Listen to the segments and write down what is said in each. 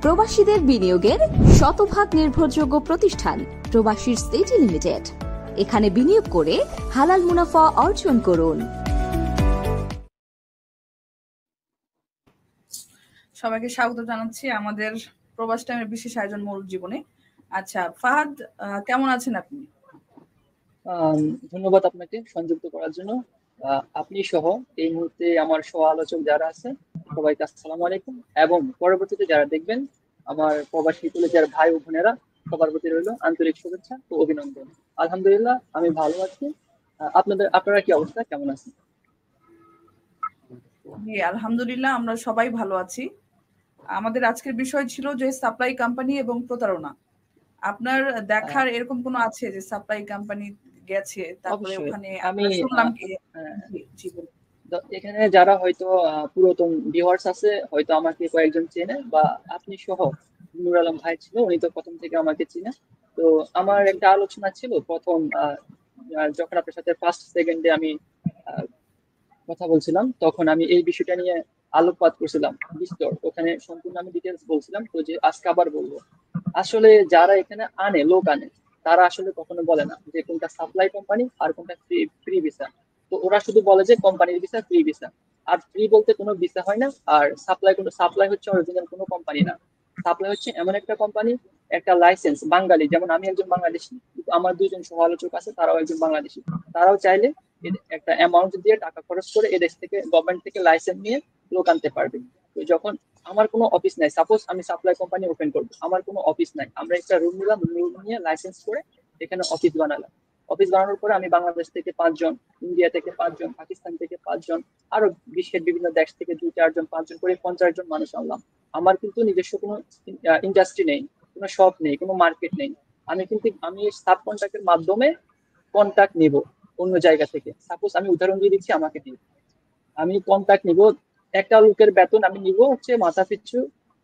প্রবাসীদের বিনিয়োগের শতভাগ নির্ভরযোগ্য প্রতিষ্ঠান প্রবাসী সিটি লিমিটেড। এখানে বিনিয়োগ করে হালাল মুনাফা অর্জন করুন। সবাইকে স্বাগত জানাচ্ছি আমাদের প্রবাস টাইমের বিশেষ আয়োজন মরুর জীবনে। আচ্ছা ফাহাদ, কেমন আছেন আপনি? ধন্যবাদ আপনাকে সংযুক্ত করার জন্য। আপনি সহ এই মুহূর্তে আমার সহ আলোচক যারা আছে সবাইকে আসসালামু আলাইকুম, এবং পরবর্তীতে যারা দেখবেন আমার প্রবাসী কলেজের ভাই ও বোনেরা সবার প্রতি রইল আন্তরিক শুভেচ্ছা ও অভিনন্দন। আলহামদুলিল্লাহ আমি ভালো আছি। আপনারা কি অবস্থা, কেমন আছেন? জি আলহামদুলিল্লাহ আমরা সবাই ভালো আছি। আমাদের আজকের বিষয় ছিল যে সাপ্লাই কোম্পানি এবং প্রতারণা। আপনার দেখার এরকম কোনো আছে যে সাপ্লাই কোম্পানি গেছে তারপরে ওখানে আমি শুনলাম কি এখানে যারা হয়তো পুরাতন ভিউয়ার্স আছে হয়তো আমাকে কয়েকজন চেনে, বা আপনি সহ নুর আলম ভাই ছিল, উনি তো প্রথম থেকে আমাকে চিনে। তো আমার একটা আলোচনা ছিল প্রথম যখন আপনার সাথে ফার্স্ট সেকেন্ডে আমি কথা বলছিলাম, তখন আমি এই বিষয়টা নিয়ে আলোকপাত করছিলাম বিস্তর, ওখানে সম্পূর্ণ আমি ডিটেলস বলছিলাম। তো যে আজকে আবার বলবো, আসলে যারা এখানে লোক আনে তারা আসলে কখনো বলে না যে কোনটা সাপ্লাই কোম্পানি আর কোনটা ফ্রি ভিসা। তো ওরা শুধু বলে যে কোম্পানির ভিসা, ফ্রি ভিসা। আর ফ্রি বলতে কোনো ভিসা হয় না, আর সাপ্লাই হচ্ছে অরিজিনাল কোনো কোম্পানি না। সাপ্লাই হচ্ছে এমন একটা কোম্পানি, একটা লাইসেন্স বাঙালি, যেমন আমি একজন বাংলাদেশি, কিন্তু আমার দুইজন সহ আলোচক আছে তারাও একজন বাংলাদেশি। তারাও চাইলে একটা অ্যামাউন্ট দিয়ে টাকা খরচ করে এদেশ থেকে গভর্নমেন্ট থেকে লাইসেন্স নিয়ে লোক আনতে পারবে। তো যখন আমার কোনো অফিস নাই, সাপোজ আমি সাপ্লাই কোম্পানি ওপেন করবো, আমার কোনো অফিস নাই, আমরা একটা রুম নিলাম, রুম নিয়ে লাইসেন্স করে এখানে অফিস বানালাম। অফিস বানানোর পরে আমি বাংলাদেশ থেকে 5 জন, ইন্ডিয়া থেকে 5 জন, পাকিস্তান থেকে 5 জন, আরো বিশ্বের বিভিন্ন দেশ থেকে 2-4 জন, 5 জন করে 50 জন মানুষ আনলাম। আমার কিন্তু নিজস্ব কোনো ইন্ডাস্ট্রি নেই, কোনো শপ নেই, কোনো মার্কেট নেই। আমি সাব কন্ট্রাক্টের মাধ্যমে কন্ট্রাক্ট নিব অন্য জায়গা থেকে। সাপোজ আমি উদাহরণ দিয়ে দিচ্ছি, আমাকে নিব, আমি কন্ট্রাক্ট নিব, একটা লোকের বেতন আমি নিব হচ্ছে মাথা পিছু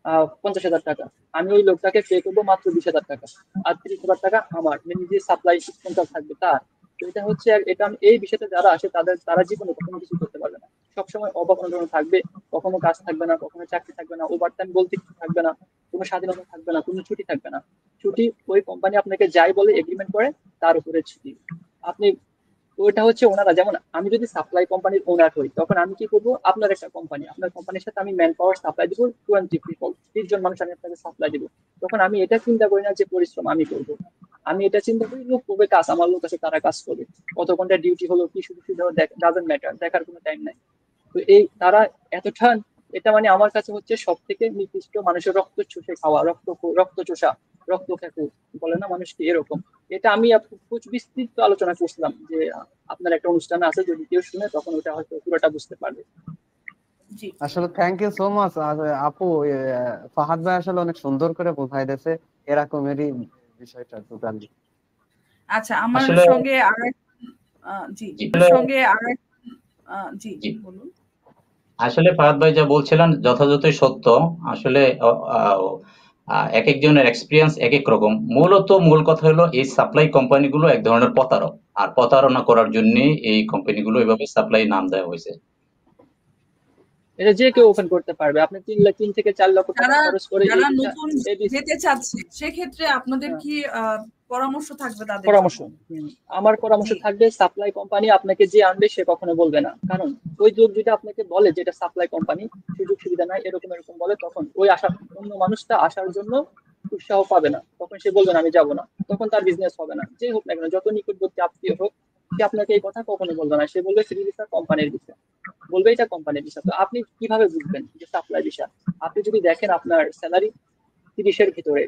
50,000 টাকা। আমি ওই লোকটাকে পে করবো মাত্র 20,000 টাকা, আর 30,000 টাকা আমার নিজে সাপ্লাই কন্ট্রাক্ট থাকবে তার। তো এটা হচ্ছে এটা এই বিষয়টা যারা আসে তারা জীবনে কখনো কিছু করতে পারবে না, সবসময় অভাব অনটন থাকবে, কখনো কাজ থাকবে না, কখনো চাকরি থাকবে না, ওভার টাইম বলতে কিছু থাকবে না, কোনো স্বাধীনতা থাকবে না, কোনো ছুটি থাকবে না। ছুটি ওই কোম্পানি আপনাকে যাই বলে এগ্রিমেন্ট করে তার উপরে ছুটি। আপনি ওইটা হচ্ছে ওনারা, যেমন আমি যদি সাপ্লাই কোম্পানির ওনার হই তখন আমি কি করবো, আপনার একটা কোম্পানি, আপনার কোম্পানির সাথে আমি ম্যান পাওয়ার সাপ্লাই দিব 20 পিপল, 30 জন মানুষ আমি আপনাকে সাপ্লাই দিব। তখন আমি এটা চিন্তা করি না যে পরিশ্রম আমি করবো, আমি এটা চিন্তা করি লোক করবে কাজ, আমার লোক আছে তারা কাজ করবে, কত ঘন্টা ডিউটি হলো কি শুধু শুধু ডাজন্ট ম্যাটার, দেখার কোনো টাইম নাই। তো এই তারা এতটা, এটা মানে আমার কাছে হচ্ছে সব থেকে নির্দিষ্ট মানুষের রক্ত চুষে খাওয়া, রক্ত চোষা, রক্ত খেকু বলে না মানুষকে, এরকম। এটা আমি বিস্তৃত আলোচনা করছিলাম যে আপনার একটা অনুষ্ঠান আছে, যদি কেউ শুনে তখন ওটা হয়তো পুরোটা বুঝতে পারবে। আসলে থ্যাংক ইউ সো মাচ আপু। ফাহাদ ভাই আসলে অনেক সুন্দর করে বোঝাই দিয়েছে এরকমেরই বিষয়টা টোটালি। আচ্ছা আমার সঙ্গে বলুন। আসলে ফাহাদ ভাই যা বলছিলেন যথাযথই সত্য। আসলে এক একজনের এক্সপিরিয়েন্স এক এক রকম। মূল কথা হলো এই সাপ্লাই কোম্পানিগুলো এক ধরনের প্রতারক, আর প্রতারণা করার জন্য এই কোম্পানিগুলো এভাবে সাপ্লাই নাম দেওয়া হয়েছে। এটা যে কেউ ওপেন করতে পারবে, আপনি 3 থেকে 4 লক্ষ টাকা খরচ করে যারা নতুন যেতে চাচ্ছে সেক্ষেত্রে আপনাদের কি পরামর্শ থাকবে তাদের? আমার পরামর্শ থাকবে, সাপ্লাই কোম্পানি আপনাকে যে আনবে সে কখনো বলবে না, কারণ ওই লোক যদি আপনাকে বলে যে এটা সাপ্লাই কোম্পানি, সুযোগ সুবিধা নাই, এরকম বলে, তখন ওই অন্য মানুষটা আসার জন্য উৎসাহ পাবে না, তখন সে বলবে না আমি যাবো না, তখন তার বিজনেস হবে না। যে হোক না কেন, যত নিকটবর্তী আত্মীয় হোক, সে আপনাকে এই কথা কখনো বলবে না, সে বলবে ফ্রি ভিসা, কোম্পানির ভিসা, বলবে এটা কোম্পানির ভিসা। তো আপনি কিভাবে বুঝবেন যে সাপ্লাই ভিসা? আপনি যদি দেখেন আপনার স্যালারি 30-এর ভিতরে,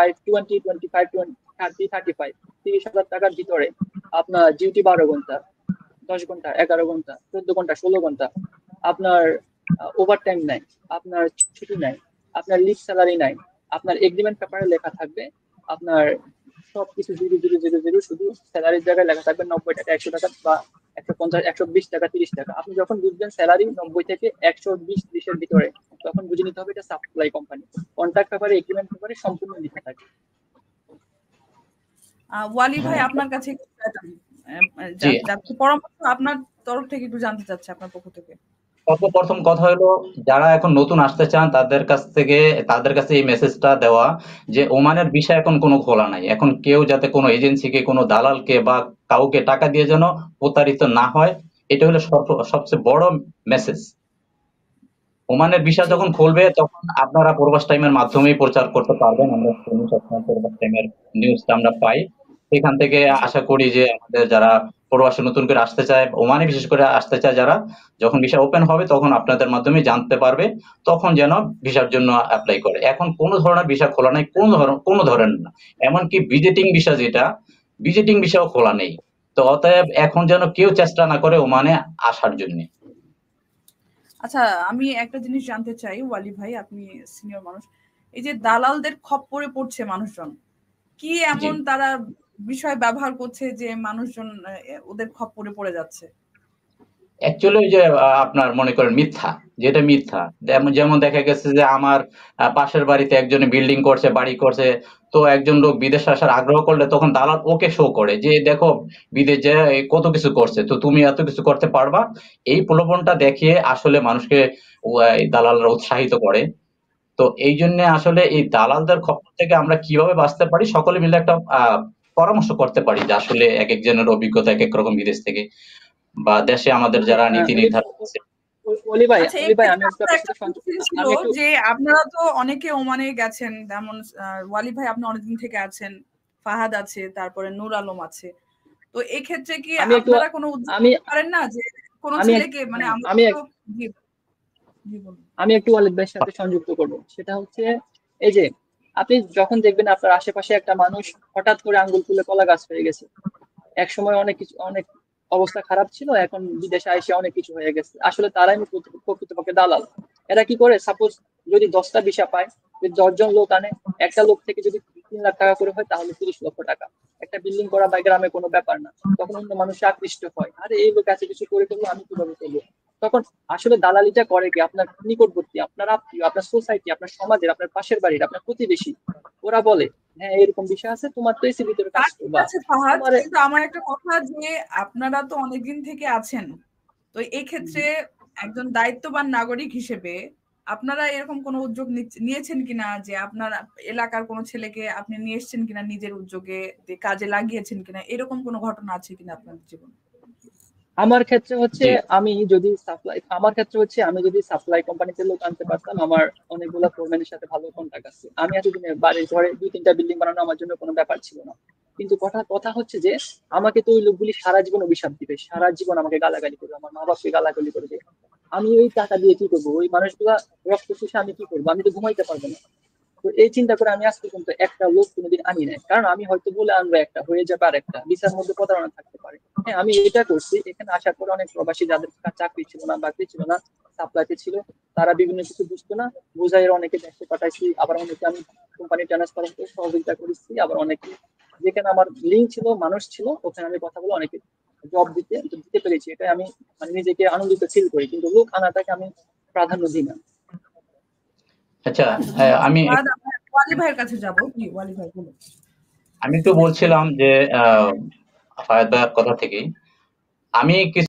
30,000 টাকার ভিতরে, আপনার ডিউটি 12 ঘন্টা, 10 ঘন্টা, 11 ঘন্টা, 14 ঘন্টা, 16 ঘন্টা, আপনার ওভার টাইম নাই, আপনার ছুটি নাই, আপনার লিভ স্যালারি নাই, আপনার এগ্রিমেন্ট পেপারে লেখা থাকবে আপনার সবকিছু 0,0,0,0,0, শুধু স্যালারির জায়গায় লেখা থাকবে 90 টাকা, 100 টাকা বা 150, 120 টাকা, 30 টাকা। আপনি যখন বুঝবেন স্যালারি 90 থেকে 120-30 এর ভিতরে, তখন বুঝে নিতে হবে এটা সাপ্লাই কোম্পানি। কন্ট্রাক্ট পেপারে, এগ্রিমেন্ট পেপারে সম্পূর্ণ লেখা থাকে। ওয়ালি ভাই আপনার কাছে পরামর্শ আপনার তরফ থেকে একটু জানতে চাচ্ছি, আপনার পক্ষ থেকে। সর্বপ্রথম কথা হলো, যারা এখন নতুন আসতে চান তাদের কাছে এই মেসেজটা দেওয়া যে ওমানের ভিসা এখন কোনো খোলা নাই। এখন কেউ যাতে কোনো এজেন্সিকে, কোনো দালালকে বা কাউকে টাকা দিয়ে যেন প্রতারিত না হয়, এটা হলো সবচেয়ে বড় মেসেজ। ওমানের ভিসা জি যখন খুলবে তখন আপনারা প্রবাস টাইমের মাধ্যমেই প্রচার করতে পারবেন। আমরা শুনি সবসময় প্রবাস টাইমের নিউজটা আমরা পাই। সেখান থেকে জি আশা করি যে আমাদের যারা প্রবাসে নতুন করে আসতে চায়, ওমানে বিশেষ করে আসতে চায় যারা, যখন ভিসা ওপেন হবে তখন আপনাদের মাধ্যমে জানতে পারবে, তখন যেন ভিসার জন্য অ্যাপ্লাই করে। এখন কোনো ধরনের ভিসা খোলা নাই, কোনো ধরনের না। এমনকি ভিজিটিং ভিসা যেটা, ভিজিটিং ভিসাও খোলা নেই। তো অতএব এখন যেন কেউ চেষ্টা না করে ওমানে আসার জন্য। আচ্ছা, আমি একটা জিনিস জানতে চাই ওয়ালি ভাই, আপনি সিনিয়র মানুষ, এই যে দালালদের খপ্পরে পড়ছে মানুষজন, কি জি। এমন তারা বিষয় ব্যবহার করছে যে মানুষজন ওদের খপ্পরে পড়ে যাচ্ছে? অ্যাকচুয়ালি ওই যে আপনার মনে করেন মিথ্যা, যেটা মিথ্যা। যেমন দেখা গেছে যে আমার পাশের বাড়িতে একজনে বিল্ডিং করছে, বাড়ি করছে। তো একজন লোক বিদেশে আসার আগ্রহ করলে তখন দালাল ওকে শো করে যে দেখো বিদেশ যে কত কিছু করছে, তো তুমি এত কিছু করতে পারবা। এই প্রলোভনটা দেখিয়ে আসলে মানুষকে এই দালালরা উৎসাহিত করে। তো এই জন্য আসলে এই দালালদের খপ্পর থেকে আমরা কিভাবে বাঁচতে পারি, সকলে মিলে একটা পরামর্শ করতে পারি যে আসলে এক একজনের অভিজ্ঞতা এক এক রকম বিদেশ থেকে বা দেশে আমাদের যারা নীতি নির্ধারক আছে। অলি ভাই, আচ্ছা, অলি ভাই, আমি এক্ষেত্রে একটু আপনার আপনার একটা সাথে কোশ্চেন ছিল আমি একটু যে আপনারা তো অনেকে ওমানে গেছেন, যেমন ওয়ালি ভাই আপনি অনেকদিন থেকে আছেন, ফাহাদ আছে, তারপরে নূর আলম আছে। তো এক্ষেত্রে কি আমি একটু আপনারা কোনো উদ্যোগ আমি নিতে পারেন না যে কোনো আমি এক- ছেলেকে, মানে হ্যাঁ, আমরা তো জি জি বলুন। আমি একটু ওয়ালিদ ভাইয়ের সাথে সংযুক্ত করব। সেটা হচ্ছে, এই যে আপনি যখন দেখবেন আপনার আশেপাশে একটা মানুষ হঠাৎ করে আঙ্গুল ফুলে কলা গাছ হয়ে গেছে, এক সময় অনেক অবস্থা খারাপ ছিল, এখন বিদেশে এসে অনেক কিছু হয়ে গেছে, আসলে তারাই প্রকৃতপক্ষে দালাল। এরা কি করে, সাপোজ যদি 10টা ভিসা পায়, যদি 10 জন লোক আনে, একটা লোক থেকে যদি 3 লাখ টাকা করে হয় তাহলে 30 লক্ষ টাকা। একটা বিল্ডিং করা বা গ্রামে কোনো ব্যাপার না। তখন অন্য মানুষ আকৃষ্ট হয়, আরে এই লোক এত কিছু করে ফেললো, আমি কিভাবে করবো। তখন আসলে দালালিটা করে কি, আপনার নিকটবর্তী, আপনার আত্মীয়, আপনার সোসাইটি, আপনার সমাজের, আপনার পাশের বাড়ির, আপনার প্রতিবেশী। ওরা বলে হ্যাঁ এরকম বিষয় আছে, তোমার তো এসি ভিতরে কাজ ঠিক করবা, আছে ফাহাদ, তোমার। কিন্তু আমার একটা কথা যে আপনারা তো অনেকদিন থেকে আছেন, তো এই ক্ষেত্রে একজন দায়িত্ববান নাগরিক হিসেবে আপনারা এরকম কোনো উদ্যোগ নিয়েছেন কিনা যে আপনার এলাকার কোনো ছেলেকে আপনি নিয়ে এসেছেন কিনা নিজের উদ্যোগে, কাজে লাগিয়েছেন কিনা, এরকম কোনো ঘটনা আছে কিনা আপনার জীবনে? আমার ক্ষেত্রে হচ্ছে, জি। আমি যদি সাপ্লাই কোম্পানিতে লোক আনতে পারতাম, আমার অনেকগুলো ফোরম্যানের সাথে ভালো কন্টাক্ট আছে, আমি এতদিনে বাড়ির ঘরে 2-3টা বিল্ডিং বানানো আমার জন্য কোনো ব্যাপার ছিল না। কিন্তু কথা কথা হচ্ছে যে আমাকে তো ওই লোকগুলি সারা জীবন অভিশাপ দিবে, সারা জীবন আমাকে গালাগালি করবে, আমার মা বাপকে গালাগালি করবে। আমি ওই টাকা দিয়ে কি করবো, ওই মানুষগুলা রক্ত চুষে আমি কি করবো, আমি তো ঘুমাইতে পারবো না। তো এই চিন্তা করে আমি আজ পর্যন্ত একটা লোক কোনোদিন আনি নাই, কারণ আমি হয়তো বলে আনবো একটা, হয়ে যাবে আর একটা, ভিসার মধ্যে প্রতারণা থাকতে পারে। হ্যাঁ, আমি এটা করছি, এখানে আসার পরে অনেক প্রবাসী যাদের চাকরি ছিল না, বাকরি ছিল না, সাপ্লাইতে ছিল, তারা বিভিন্ন কিছু বুঝতো না, বুঝাইয়ের অনেকে দেশে পাঠাইছি, আবার অনেকে আমি কোম্পানি ট্রান্সফার করতে সহযোগিতা করেছি, আবার অনেকে যেখানে আমার লিঙ্ক ছিল, মানুষ ছিল, ওখানে আমি কথা বলে অনেকে জব দিতে পেরেছি। এটা আমি মানে নিজেকে আনন্দিত ফিল করি, কিন্তু লোক আনাটাকে আমি প্রাধান্য দিই না। আচ্ছা, আচ্ছা, আমি ওয়ালি ভাইয়ের কাছে যাবো। জি ওয়ালি ভাই বলুন। আমি একটু বলছিলাম যে ফায়াদ ভাইয়ের কথা থেকেই আমি কিছু